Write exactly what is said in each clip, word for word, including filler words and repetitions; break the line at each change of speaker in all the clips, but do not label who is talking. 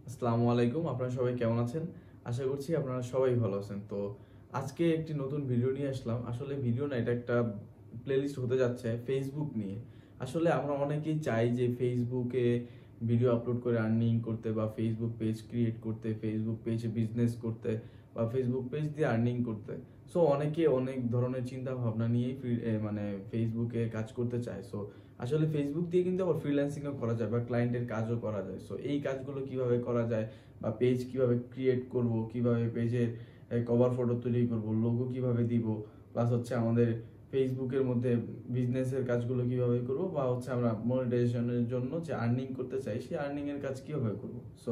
আসসালামু আলাইকুম। আপনারা সবাই কেমন আছেন? আশা করছি আপনারা সবাই ভালো আছেন। তো আজকে একটি নতুন ভিডিও নিয়ে আসলাম। আসলে ভিডিও না, এটা একটা প্লেলিস্ট হতে যাচ্ছে ফেসবুক নিয়ে। আসলে আমরা অনেকেই চাই যে ফেসবুকে ভিডিও আপলোড করে আর্নিং করতে বা ফেসবুক পেজ ক্রিয়েট করতে, ফেসবুক পেজে বিজনেস করতে বা ফেসবুক পেজ দিয়ে আর্নিং করতে। সো অনেকে অনেক ধরনের চিন্তা ভাবনা নিয়েই ফ্রি- এ মানে ফেসবুকে কাজ করতে চায়। সো আসলে ফেসবুক দিয়ে কিন্তু আবার ফ্রিল্যান্সিংও করা যায় বা ক্লায়েন্টের কাজও করা যায়। সো এই কাজগুলো কিভাবে করা যায় বা পেজ কিভাবে ক্রিয়েট করব, কিভাবে পেজের কভার ফটো তৈরি করব, লোগো কিভাবে দিব, প্লাস হচ্ছে আমাদের ফেসবুকের মধ্যে বিজনেসের কাজগুলো কিভাবে করব, বা হচ্ছে আমরা মনিটাইজেশনের জন্য যে আর্নিং করতে চাই সেই আর্নিং এর কাজ কিভাবে করব। সো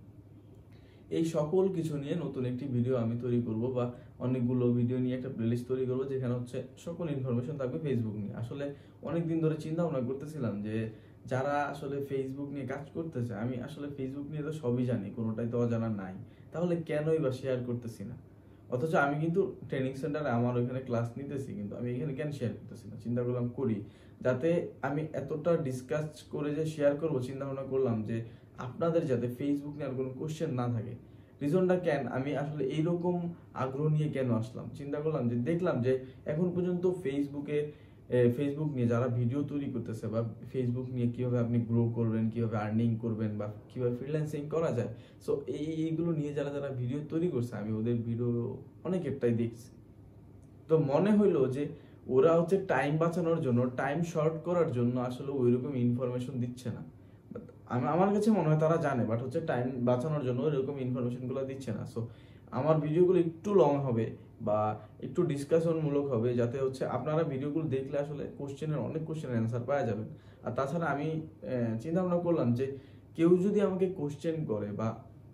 এই সকল কিছু নিয়ে নতুন একটি ভিডিও আমি তৈরি করব বা অনেকগুলো ভিডিও নিয়ে একটা প্লেলিস্ট তৈরি করব, যেখানে হচ্ছে সকল ইনফরমেশন থাকবে ফেসবুক নিয়ে। আসলে অনেকদিন ধরে চিন্তা ভাবনা করতেছিলাম যে যারা আসলে ফেসবুক নিয়ে কাজ করতেছে, আমি আসলে ফেসবুক নিয়ে তো সবই জানি, কোনোটাই তো অজানা নাই, তাহলে কেনই বা শেয়ার করতেছি না। অথচ আমি কিন্তু ট্রেনিং সেন্টারে আমার ওইখানে ক্লাস নিতেছি, কিন্তু আমি এখানে কেন শেয়ার করতেছি না? চিন্তা করলাম করি, যাতে আমি এতটা ডিসকাস করে যে শেয়ার করব, চিন্তা ভাবনা করলাম যে আপনাদের যাতে ফেসবুক নিয়ে আর কোনো কোশ্চেন না থাকে। রিজনটা কেন আমি আসলে এইরকম আগ্রহ নিয়ে কেন আসলাম, চিন্তা করলাম যে দেখলাম যে এখন পর্যন্ত ফেসবুকে ফেসবুক নিয়ে যারা ভিডিও তৈরি করতেছে বা ফেসবুক নিয়ে কিভাবে আপনি গ্রো করবেন, কিভাবে আর্নিং করবেন বা কিভাবে ফ্রিল্যান্সিং করা যায়, সো এই এইগুলো নিয়ে যারা যারা ভিডিও তৈরি করছে, আমি ওদের ভিডিও অনেকেরটাই দেখছি। তো মনে হইলো যে ওরা হচ্ছে টাইম বাঁচানোর জন্য, টাইম শর্ট করার জন্য আসলে ওইরকম ইনফরমেশন দিচ্ছে না। But আমি আমার কাছে মনে হয় তারা জানে, বাট হচ্ছে টাইম বাঁচানোর জন্য এরকম ইনফরমেশনগুলো দিচ্ছে না। সো আমার ভিডিওগুলো একটু লং হবে বা একটু ডিসকাশনমূলক হবে, যাতে হচ্ছে আপনারা ভিডিওগুলো দেখলে আসলে কোশ্চেনের অনেক কোশ্চেনের অ্যান্সার পাওয়া যাবেন। আর তাছাড়া আমি চিন্তা ভাবনা করলাম যে কেউ যদি আমাকে কোশ্চেন করে বা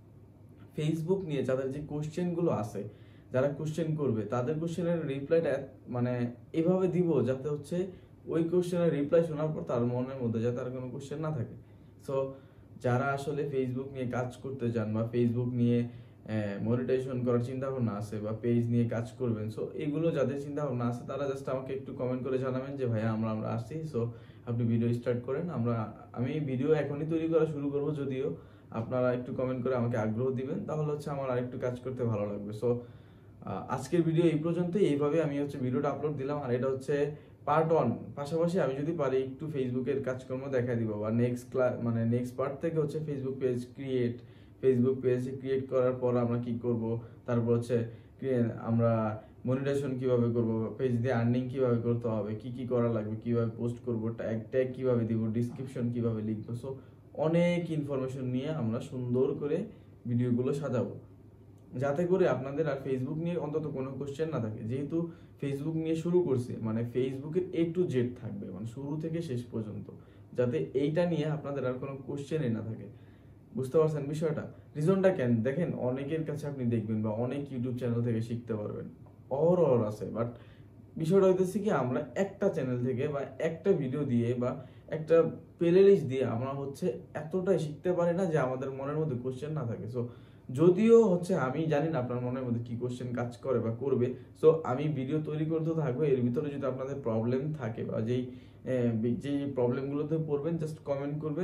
ফেসবুক নিয়ে যাদের যে কোশ্চেনগুলো আছে, যারা কোশ্চেন করবে তাদের কোশ্চেনের রিপ্লাইটা মানে এভাবে দিব যাতে হচ্ছে ওই কোশ্চেনের রিপ্লাই শোনার পর তার মনের মধ্যে যাতে আর কোনো কোশ্চেন না থাকে। সো যারা আসলে ফেসবুক নিয়ে কাজ করতে চান বা ফেসবুক নিয়ে মনিটাইজেশন করার চিন্তা ভাবনা আছে বা পেজ নিয়ে কাজ করবেন, সো এগুলো যাদের চিন্তা ভাবনা আছে তারা জাস্ট আমাকে একটু কমেন্ট করে জানাবেন যে ভাইয়া আমরা আমরা আসছি, সো আপনি ভিডিও স্টার্ট করেন। আমরা আমি ভিডিও এখনই তৈরি করা শুরু করব, যদিও আপনারা একটু কমেন্ট করে আমাকে আগ্রহ দিবেন, তাহলে হচ্ছে আমার আরেকটু কাজ করতে ভালো লাগবে। সো আজকের ভিডিও এই পর্যন্তই। এইভাবে আমি হচ্ছে ভিডিওটা আপলোড দিলাম, আর এটা হচ্ছে পার্ট ওয়ান। পাশাপাশি আমি যদি পারি একটু ফেসবুকের কাজকর্ম দেখা দিব, বা নেক্সট ক্লাস মানে নেক্সট পার্ট থেকে হচ্ছে Facebook page create, Facebook page create করার পর আমরা কি করব, তারপর হচ্ছে আমরা মনিটাইজেশন কিভাবে করব, পেজ দিয়ে আর্নিং কিভাবে করতে হবে, কি কি করা লাগবে, কিভাবে পোস্ট করব, ট্যাগ ট্যাগ কিভাবে দিব, ডিসক্রিপশন কিভাবে লিখবো। সো অনেক ইনফরমেশন নিয়ে আমরা সুন্দর করে ভিডিওগুলো সাজাবো, যাতে করে আপনাদের আর ফেসবুক নিয়ে অন্তত কোনো কোশ্চেন না থাকে। যেহেতু ফেসবুক নিয়ে শুরু করছে, মানে ফেসবুকের এ টু জেড থাকবে, মানে শুরু থেকে শেষ পর্যন্ত, যাতে এইটা নিয়ে আপনাদের আর কোনো কোশ্চেনই না থাকে। বুঝতে পারছেন বিষয়টা? রিজনটা কেন দেখেন, অনেকের কাছে আপনি দেখবেন বা অনেক ইউটিউব চ্যানেল থেকে শিখতে পারবেন, অর অর আছে, বাট বিষয়টা হইতেছে কি, আমরা একটা চ্যানেল থেকে বা একটা ভিডিও দিয়ে বা একটা প্লে লিস্ট দিয়ে আমরা হচ্ছে এতটাই শিখতে পারি না যে আমাদের মনের মধ্যে কোশ্চেন না থাকে। সো যদিও হচ্ছে আমি জানি না আপনার মনের মধ্যে কি কোশ্চেন কাজ করে বা করবে, সো আমি ভিডিও তৈরি করতে থাকবো। এর ভিতরে যদি আপনাদের প্রবলেম থাকে বা যেই যে প্রবলেমগুলোতে পড়বেন, জাস্ট কমেন্ট করবেন,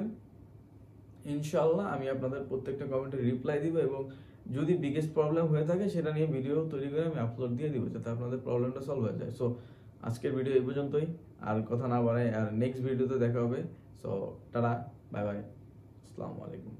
ইনশাআল্লাহ আমি আপনাদের প্রত্যেকটা কমেন্টে রিপ্লাই দিব, এবং যদি বিগেস্ট প্রবলেম হয়ে থাকে সেটা নিয়ে ভিডিও তৈরি করে আমি আপলোড দিয়ে দিব, যাতে আপনাদের প্রবলেমটা সলভ হয়ে যায়। সো আজকের ভিডিও এই পর্যন্তই, আর কথা না বাড়াই, আর নেক্সট ভিডিওতে দেখা হবে। সো টাটা, বাই বাই, আসসালামু আলাইকুম।